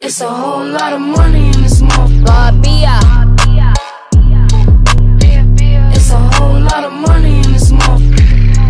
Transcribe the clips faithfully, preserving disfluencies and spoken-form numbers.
It's a whole lot of money in this motherfucker. Barbia. It's a whole lot of money in this motherfucker.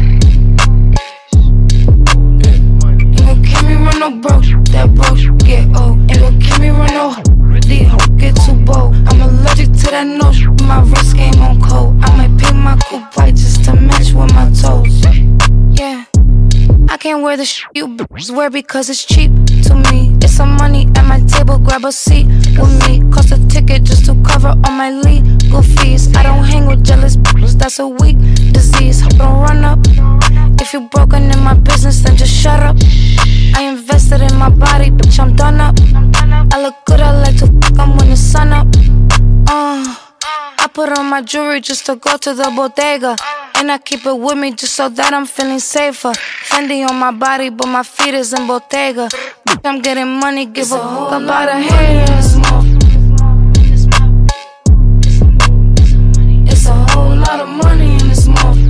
Ain't gon' keep me run no broke, that broke get old. Ain't gon' keep me run no these hoes get too bold. I'm allergic to that no shit, my wrist game on cold. I might paint my coupe white just to match with my toes. Yeah, I can't wear the shit you bitches wear because it's cheap to me. It's some money at my table, grab a seat with me. Cost a ticket just to cover all my legal fees. I don't hang with jealous bitches, that's a weak disease. Don't run up. If you broken in my business, then just shut up. I invested in my body, bitch, I'm done up. I look good, I like to fuck, I'm when the sun up. Uh, I put on my jewelry just to go to the bodega. And I keep it with me just so that I'm feeling safer. Fendi on my body, but my feet is in Bottega. Bitch, I'm getting money, give a fuck about a haters. It's a whole lot of money in this motherfucker.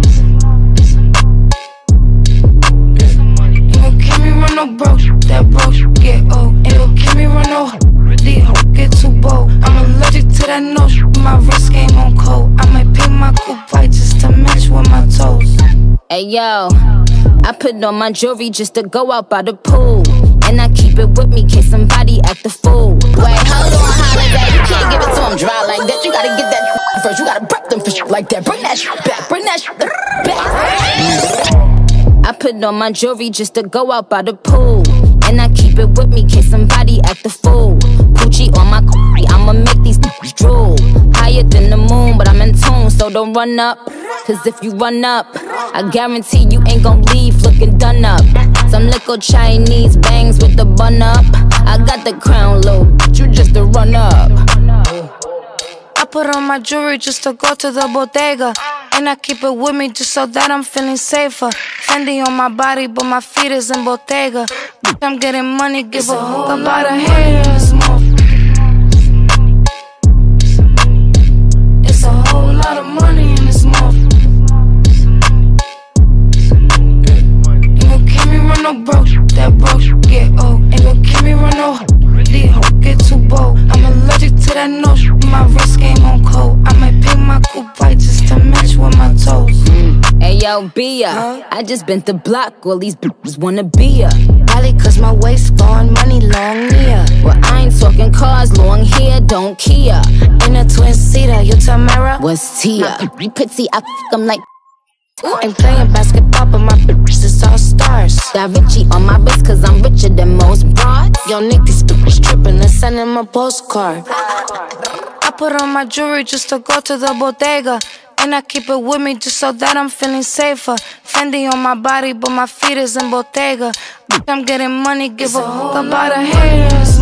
Ain't gon' keep me run no broke, that broke get old. Ain't gon' keep me run no these hoes get too bold. I'm allergic to that no shit, my wrist game on cold. I might paint my coupe white just to match with my toes. Hey yo, I put on my jewelry just to go out by the pool. And I keep it with me in case somebody act a fool. Wait, hold on, holiday, you can't give it to them dry like that. You gotta get that first, you gotta prep them for shit like that. Bring that shit back, bring that shit back. I put on my jewelry just to go out by the pool. And I keep it with me in case somebody act a fool. Gucci on my cookie, I'ma make these niggas drool. Higher than the moon, but I'm in tune, so don't run up. Cause if you run up, I guarantee you ain't gon' leave looking done up. Some little Chinese bangs with the bun up. I got the crown, little bitch, you just a run up. I put on my jewelry just to go to the bodega. And I keep it with me just so that I'm feeling safer. Fendi on my body, but my feet is in Bottega. Bitch, I'm getting money, give a fuck about a haters. It's a whole lot of money in this motherfucker. Ain't gon' keep me run no broke, that broke get old. Ain't gon' keep me run no these hoes get too bold. I'm allergic to that no shit, my wrist game on cold. I might paint my coupe white just to match with my toes. Mm. Hey yo, Bia, huh? I just been the block, all these bitches wanna be ya. Probably cause my waist gone, money long near. Well, I ain't talking cars, long hair, don't care. In a twin seater, you Tamara? What's Tia? My pretty, I fuck 'em like ain't playing basketball, but my bitches is all stars. Da Vinci on my wrist, cause I'm richer than most broads. Yo, Nick, these bitches trippin' and send him a postcard. I put on my jewelry just to go to the bodega. And I keep it with me just so that I'm feeling safer. Fendi on my body, but my feet is in Bottega. Bitch, I'm getting money, give a fuck about a haters.